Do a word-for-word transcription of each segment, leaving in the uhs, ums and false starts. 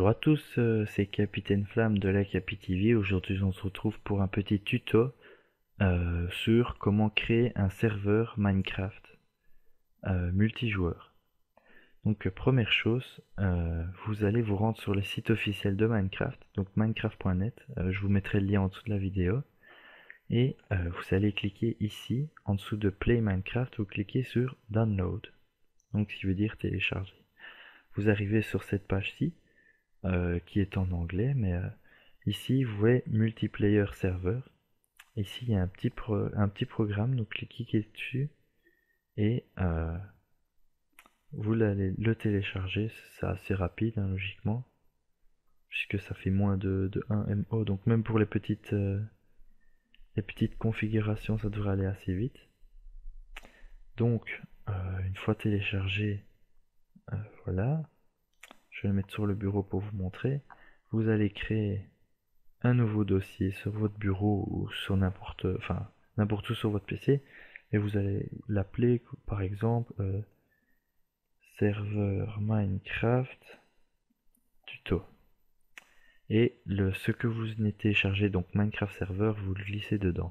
Bonjour à tous, euh, c'est Capitaine Flamme de la Capi T V. Aujourd'hui on se retrouve pour un petit tuto euh, sur comment créer un serveur Minecraft euh, multijoueur. Donc euh, première chose, euh, vous allez vous rendre sur le site officiel de Minecraft, donc minecraft point net, euh, je vous mettrai le lien en dessous de la vidéo. Et euh, vous allez cliquer ici, en dessous de Play Minecraft, vous cliquez sur Download, donc ce qui veut dire télécharger. Vous arrivez sur cette page-ci, Euh, qui est en anglais, mais euh, ici vous voyez multiplayer serveur. Ici il y a un petit, pro un petit programme, donc cliquez dessus et euh, vous allez le télécharger. C'est assez rapide hein, logiquement, puisque ça fait moins de, de un M O, donc même pour les petites, euh, les petites configurations ça devrait aller assez vite. Donc euh, une fois téléchargé, euh, voilà, je vais le mettre sur le bureau pour vous montrer. Vous allez créer un nouveau dossier sur votre bureau ou sur n'importe enfin n'importe où sur votre P C, et vous allez l'appeler par exemple euh, serveur Minecraft tuto, et le ce que vous venez télécharger, donc Minecraft serveur, vous le glissez dedans.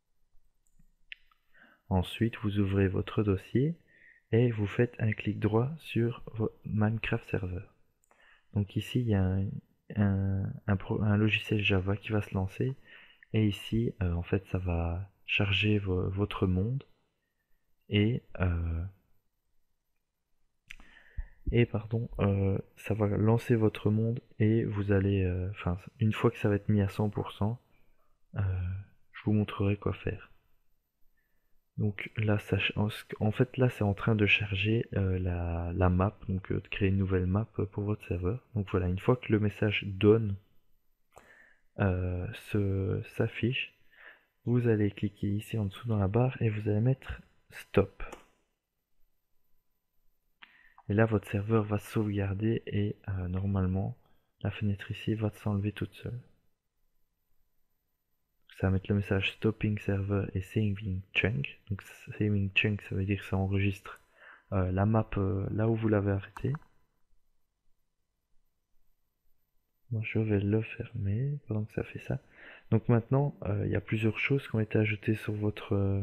Ensuite vous ouvrez votre dossier et vous faites un clic droit sur Minecraft serveur. Donc ici il y a un, un, un, pro, un logiciel Java qui va se lancer. Et ici, euh, en fait, ça va charger vo votre monde et euh, et pardon, euh, ça va lancer votre monde et vous allez, enfin, euh, une fois que ça va être mis à cent pour cent, euh, je vous montrerai quoi faire. Donc là, ça, en fait, là, c'est en train de charger euh, la, la map, donc euh, de créer une nouvelle map pour votre serveur. Donc voilà, une fois que le message donne euh, s'affiche, vous allez cliquer ici en dessous dans la barre et vous allez mettre stop. Et là, votre serveur va sauvegarder et euh, normalement, la fenêtre ici va s'enlever toute seule. Ça va mettre le message stopping server et saving chunk. Donc saving chunk, ça veut dire que ça enregistre euh, la map euh, là où vous l'avez arrêté. Moi, je vais le fermer pendant que ça fait ça. Donc maintenant, euh, il y a plusieurs choses qui ont été ajoutées sur votre euh,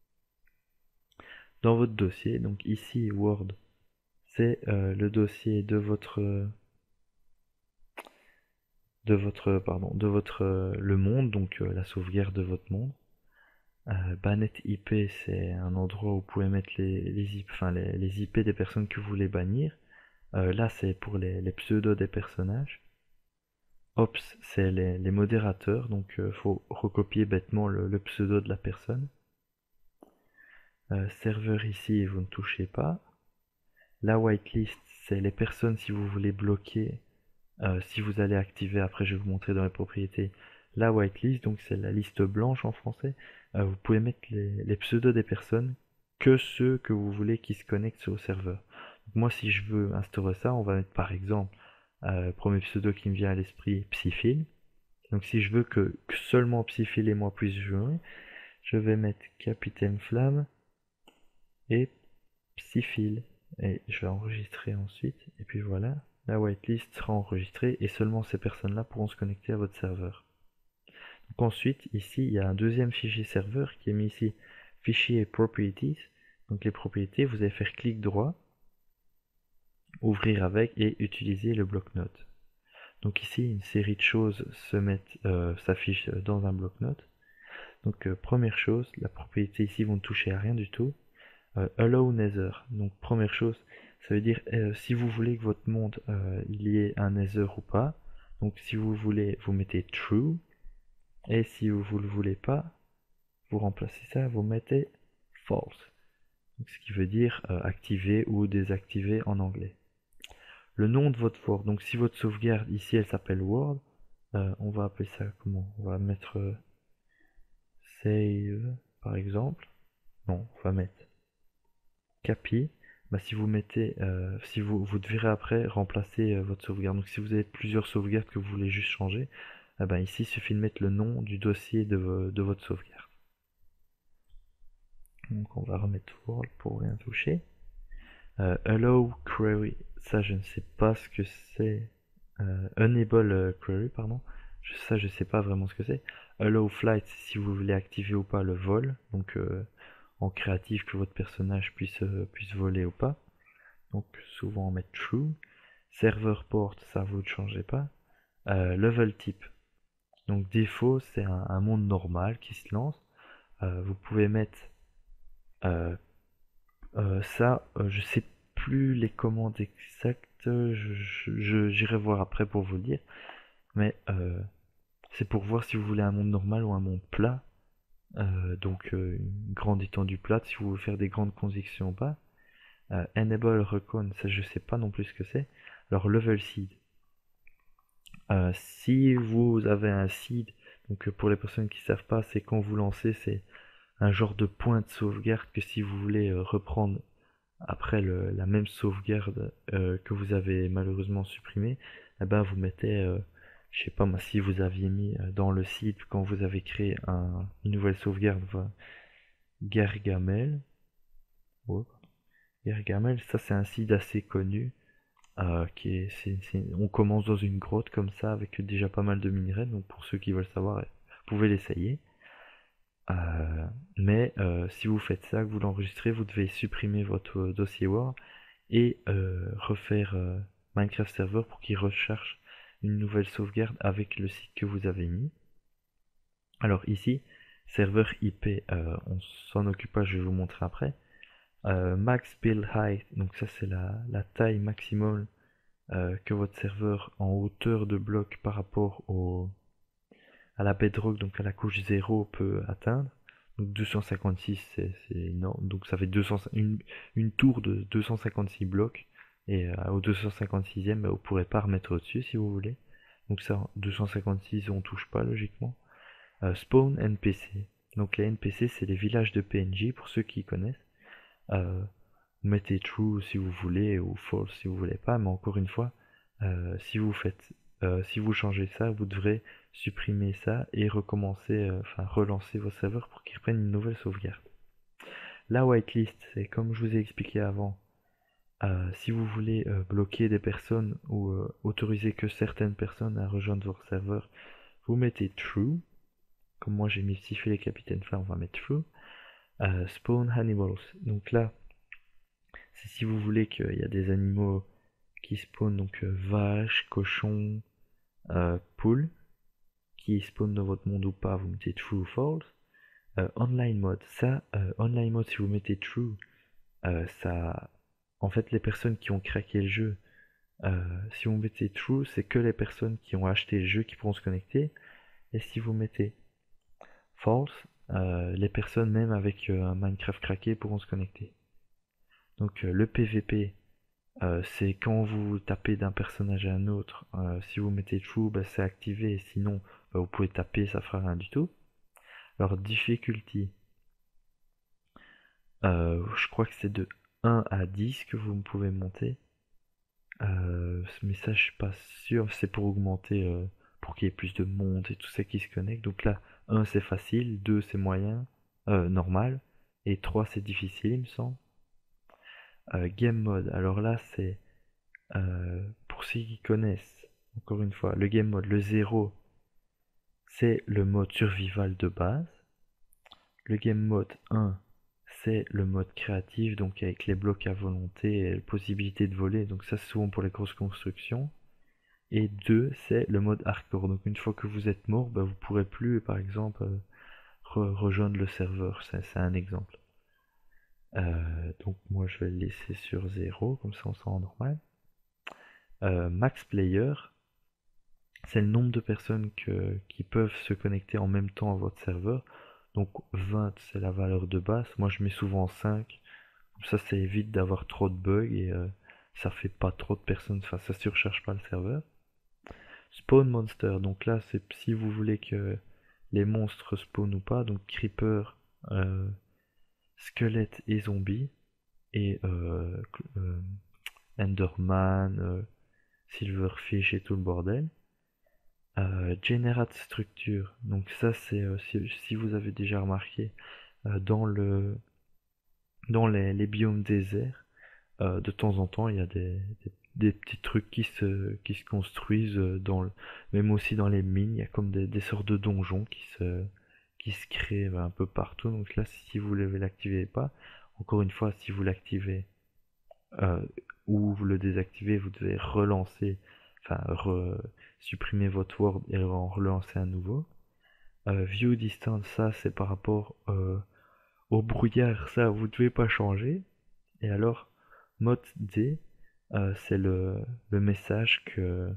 dans votre dossier. Donc ici, Word, c'est euh, le dossier de votre euh, de votre pardon de votre euh, le monde, donc euh, la sauvegarde de votre monde. Euh, Banet I P, c'est un endroit où vous pouvez mettre les, les, I P, enfin, les, les I P des personnes que vous voulez bannir. Euh, là, c'est pour les, les pseudos des personnages. Ops, c'est les, les modérateurs, donc il euh, faut recopier bêtement le, le pseudo de la personne. Euh, serveur ici, vous ne touchez pas. La whitelist, c'est les personnes si vous voulez bloquer. Euh, si vous allez activer, après je vais vous montrer dans les propriétés, la whitelist, donc c'est la liste blanche en français. Euh, vous pouvez mettre les, les pseudos des personnes, que ceux que vous voulez qui se connectent sur le serveur. Donc moi, si je veux instaurer ça, on va mettre par exemple, euh, premier pseudo qui me vient à l'esprit, Psyphile. Donc si je veux que, que seulement Psyphile et moi puissent jouer, je vais mettre Capitaine Flamme et Psyphile. Et je vais enregistrer ensuite, et puis voilà, la whitelist sera enregistrée et seulement ces personnes-là pourront se connecter à votre serveur. Donc ensuite, ici, il y a un deuxième fichier serveur qui est mis ici, fichier properties. Donc les propriétés, vous allez faire clic droit, ouvrir avec et utiliser le bloc-notes. Donc ici, une série de choses se mettent, euh, s'affichent dans un bloc-notes. Donc euh, première chose, la propriété ici, vous ne touchez à rien du tout. Euh, allow nether, donc première chose, ça veut dire euh, si vous voulez que votre monde euh, il y ait un nether ou pas. Donc si vous voulez, vous mettez true, et si vous ne le voulez pas, vous remplacez ça, vous mettez false, donc, ce qui veut dire euh, activer ou désactiver en anglais. Le nom de votre Word, donc si votre sauvegarde ici elle s'appelle Word, euh, on va appeler ça comment? On va mettre euh, save par exemple. Non, on va mettre Capi. Bah, si vous mettez, euh, si vous, vous devrez après remplacer euh, votre sauvegarde. Donc si vous avez plusieurs sauvegardes que vous voulez juste changer, eh ben, ici il suffit de mettre le nom du dossier de, de votre sauvegarde. Donc on va remettre World pour rien toucher. Euh, allow query, ça je ne sais pas ce que c'est. euh, Enable euh, Query, pardon. Je- Ça, je sais pas vraiment ce que c'est. Allow Flight, si vous voulez activer ou pas le vol. Donc, euh, en créatif, que votre personnage puisse, euh, puisse voler ou pas. Donc, souvent, on met True. Server Port, ça, vous ne changez pas. Euh, level Type. Donc, défaut, c'est un, un monde normal qui se lance. Euh, vous pouvez mettre euh, euh, ça, euh, je sais plus les commandes exactes, je, je- j'irai voir après pour vous le dire, mais euh, c'est pour voir si vous voulez un monde normal ou un monde plat, euh, donc euh, une grande étendue plate, si vous voulez faire des grandes convections ou pas. Euh, Enable Recon, ça je sais pas non plus ce que c'est. Alors Level Seed, Euh, si vous avez un seed, donc euh, pour les personnes qui savent pas, c'est quand vous lancez, c'est un genre de point de sauvegarde que si vous voulez euh, reprendre après le, la même sauvegarde euh, que vous avez malheureusement supprimée, eh ben vous mettez, euh, je sais pas moi, si vous aviez mis euh, dans le site quand vous avez créé un, une nouvelle sauvegarde, enfin, Gargamel, ouais, Gargamel, ça c'est un site assez connu, euh, qui est, c'est- c'est- on commence dans une grotte comme ça avec déjà pas mal de minerais, donc pour ceux qui veulent savoir, vous pouvez l'essayer. Euh, mais euh, si vous faites ça, que vous l'enregistrez, vous devez supprimer votre dossier Word et euh, refaire euh, Minecraft Server pour qu'il recharge une nouvelle sauvegarde avec le site que vous avez mis. Alors ici, serveur I P, euh, on s'en occupe pas, je vais vous montrer après. Euh, max build height, donc ça c'est la, la taille maximum euh, que votre serveur en hauteur de bloc par rapport au, à la bedrock, donc à la couche zéro peut atteindre. Donc deux cent cinquante-six c'est énorme, donc ça fait deux cents, une, une tour de deux cent cinquante-six blocs, et euh, au deux cent cinquante-sixième, bah, vous pourrez pas remettre au-dessus si vous voulez. Donc ça, deux cent cinquante-six on touche pas logiquement. Euh, spawn N P C, donc les N P C c'est les villages de P N J pour ceux qui connaissent. Euh, vous mettez true si vous voulez ou false si vous voulez pas, mais encore une fois, euh, si vous faites, euh, si vous changez ça, vous devrez supprimer ça et recommencer, euh, enfin relancer vos serveurs pour qu'ils reprennent une nouvelle sauvegarde. La whitelist, c'est comme je vous ai expliqué avant, euh, si vous voulez euh, bloquer des personnes ou euh, autoriser que certaines personnes à rejoindre votre serveur, vous mettez true. Comme moi j'ai mis siffler les capitaines flammes, on va mettre true. Euh, spawn animals, donc là, c'est si vous voulez qu'il y a des animaux qui spawnent, donc euh, vaches, cochons, euh, poules, qui spawnent dans votre monde ou pas, vous mettez true ou false. Euh, online mode, ça, euh, online mode, si vous mettez true, euh, ça, en fait, les personnes qui ont craqué le jeu, euh, si vous mettez true, c'est que les personnes qui ont acheté le jeu qui pourront se connecter. Et si vous mettez false, euh, les personnes même avec euh, un Minecraft craqué pourront se connecter. Donc euh, le P V P, Euh, c'est quand vous tapez d'un personnage à un autre, euh, si vous mettez true, bah, c'est activé, sinon bah, vous pouvez taper, ça fera rien du tout. Alors difficulty, euh, je crois que c'est de un à dix que vous pouvez monter. Euh, mais ça je suis pas sûr, c'est pour augmenter, euh, pour qu'il y ait plus de monde et tout ça qui se connecte. Donc là, un c'est facile, deux c'est moyen, euh, normal, et trois c'est difficile il me semble. Euh, game mode, alors là c'est Euh, pour ceux qui connaissent, encore une fois, le game mode, le zéro, c'est le mode survival de base. Le game mode un, c'est le mode créatif, donc avec les blocs à volonté et la possibilité de voler, donc ça c'est souvent pour les grosses constructions. Et deux, c'est le mode hardcore, donc une fois que vous êtes mort, bah, vous pourrez plus, par exemple, euh, re rejoindre le serveur, c'est un exemple. Euh, donc moi je vais le laisser sur zéro, comme ça on s'en rend normal. Euh, max player, c'est le nombre de personnes que, qui peuvent se connecter en même temps à votre serveur. Donc vingt, c'est la valeur de base. Moi, je mets souvent cinq. Comme ça, ça évite d'avoir trop de bugs et euh, ça fait pas trop de personnes. Enfin, ça surcharge pas le serveur. Spawn monster. Donc là, c'est si vous voulez que les monstres spawn ou pas. Donc creeper, euh, squelette et zombie. Et euh, euh, enderman, euh, silverfish et tout le bordel. Euh, generate structure, donc ça c'est euh, si, si vous avez déjà remarqué euh, dans le dans les, les biomes déserts, euh, de temps en temps il y a des, des, des petits trucs qui se, qui se construisent dans le, même aussi dans les mines, il y a comme des, des sortes de donjons qui se, qui se créent ben, un peu partout. Donc là, si vous ne l'activez pas, encore une fois, si vous l'activez euh, ou vous le désactivez, vous devez relancer, enfin re, supprimer votre Word et en relancer un nouveau. Euh, view distance, ça c'est par rapport euh, au brouillard, ça vous ne devez pas changer. Et alors, mode D, euh, c'est le, le message que,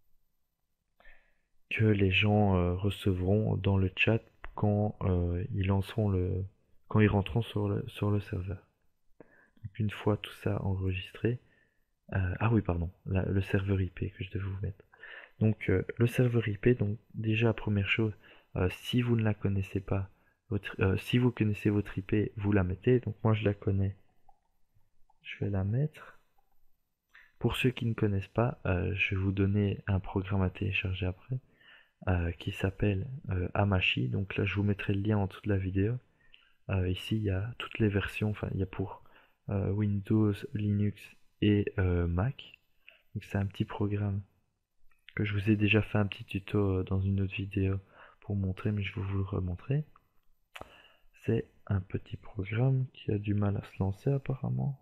que les gens euh, recevront dans le chat quand euh, ils lanceront le, quand ils rentreront sur le, sur le serveur. Donc une fois tout ça enregistré, euh, ah oui pardon, la, le serveur I P que je devais vous mettre. Donc euh, le serveur I P, donc déjà première chose, euh, si vous ne la connaissez pas, votre, euh, si vous connaissez votre I P, vous la mettez. Donc moi je la connais, je vais la mettre. Pour ceux qui ne connaissent pas, euh, je vais vous donner un programme à télécharger après euh, qui s'appelle euh, Hamachi. Donc là, je vous mettrai le lien en dessous de la vidéo. Euh, ici, il y a toutes les versions. Enfin, il y a pour euh, Windows, Linux et euh, Mac. Donc c'est un petit programme que je vous ai déjà fait un petit tuto dans une autre vidéo pour montrer, mais je vais vous le remontrer. C'est un petit programme qui a du mal à se lancer apparemment.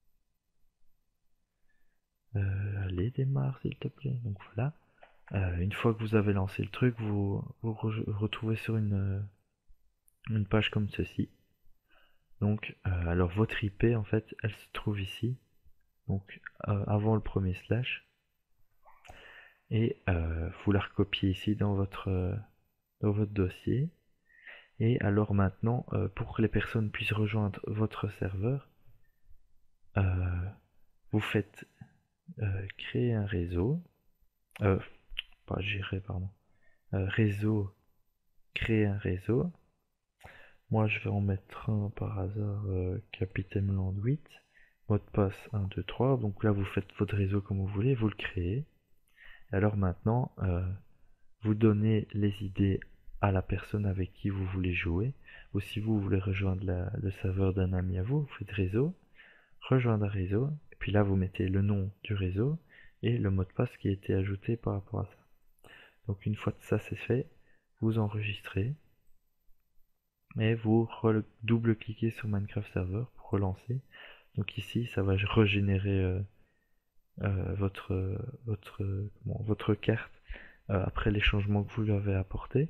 Euh, allez, démarre s'il te plaît. Donc voilà. Euh, une fois que vous avez lancé le truc, vous vous re retrouvez sur une, euh, une page comme ceci. Donc, euh, alors votre I P en fait, elle se trouve ici. Donc euh, avant le premier slash. Et euh, vous la recopiez ici dans votre, euh, dans votre dossier. Et alors maintenant, euh, pour que les personnes puissent rejoindre votre serveur, euh, vous faites euh, créer un réseau. Euh, pas gérer, pardon. Euh, réseau, créer un réseau. Moi, je vais en mettre un par hasard, euh, Capitaine Land huit. Mot de passe un, deux, trois. Donc là, vous faites votre réseau comme vous voulez, vous le créez. Et alors maintenant, euh, vous donnez les idées à la personne avec qui vous voulez jouer. Ou si vous voulez rejoindre la, le serveur d'un ami à vous, vous faites réseau, rejoindre un réseau. Et puis là, vous mettez le nom du réseau et le mot de passe qui a été ajouté par rapport à ça. Donc une fois que ça c'est fait, vous enregistrez. Et vous double-cliquez sur Minecraft Server pour relancer. Donc ici, ça va régénérer euh, euh, votre, votre, comment, votre carte euh, après les changements que vous lui avez apportés.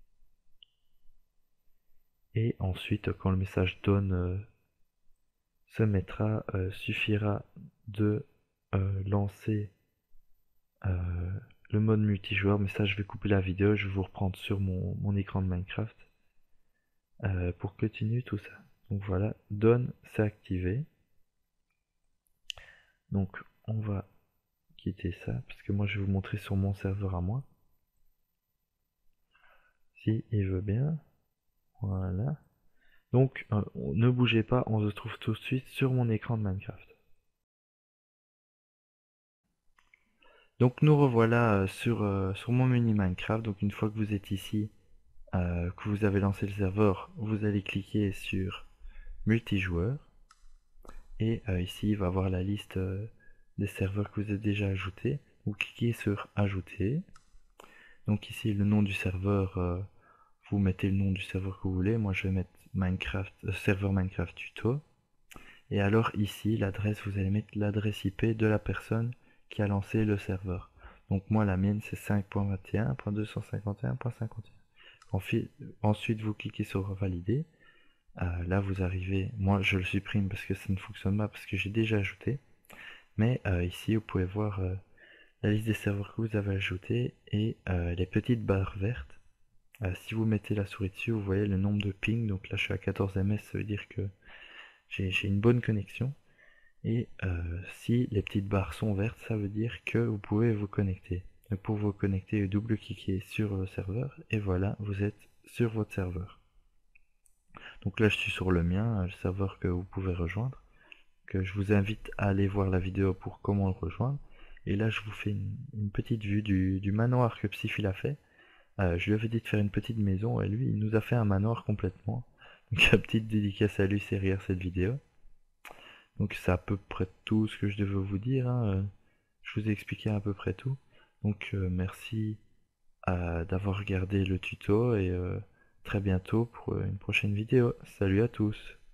Et ensuite, quand le message done euh, se mettra, euh, suffira de euh, lancer euh, le mode multijoueur. Mais ça, je vais couper la vidéo, je vais vous reprendre sur mon, mon écran de Minecraft euh, pour continuer tout ça. Donc voilà, done, c'est activé. Donc on va quitter ça, parce que moi je vais vous montrer sur mon serveur à moi. Si il veut bien. Voilà. Donc euh, ne bougez pas, on se trouve tout de suite sur mon écran de Minecraft. Donc nous revoilà euh, sur, euh, sur mon menu Minecraft. Donc une fois que vous êtes ici, euh, que vous avez lancé le serveur, vous allez cliquer sur multijoueur. Et euh, ici il va avoir la liste euh, des serveurs que vous avez déjà ajoutés. Vous cliquez sur ajouter. Donc ici le nom du serveur, euh, vous mettez le nom du serveur que vous voulez. Moi je vais mettre Minecraft, euh, serveur Minecraft tuto. Et alors ici l'adresse, vous allez mettre l'adresse I P de la personne qui a lancé le serveur. Donc moi la mienne c'est cinq point vingt et un point deux cent cinquante et un point cinquante et un. Ensuite vous cliquez sur valider. Euh, là vous arrivez, moi je le supprime parce que ça ne fonctionne pas, parce que j'ai déjà ajouté. Mais euh, ici vous pouvez voir euh, la liste des serveurs que vous avez ajoutés et euh, les petites barres vertes. Euh, si vous mettez la souris dessus, vous voyez le nombre de ping. Donc là je suis à quatorze M S, ça veut dire que j'ai une bonne connexion. Et euh, si les petites barres sont vertes, ça veut dire que vous pouvez vous connecter. Donc pour vous connecter, double-cliquez sur le serveur et voilà, vous êtes sur votre serveur. Donc là je suis sur le mien, le serveur que vous pouvez rejoindre. Que je vous invite à aller voir la vidéo pour comment le rejoindre. Et là je vous fais une, une petite vue du, du manoir que Psyphil a fait. Euh, je lui avais dit de faire une petite maison et lui il nous a fait un manoir complètement. Donc la petite dédicace à lui, c'est derrière cette vidéo. Donc c'est à peu près tout ce que je devais vous dire. Hein. Je je vous ai expliqué à peu près tout. Donc euh, merci euh, d'avoir regardé le tuto et euh, très bientôt pour une prochaine vidéo. Salut à tous!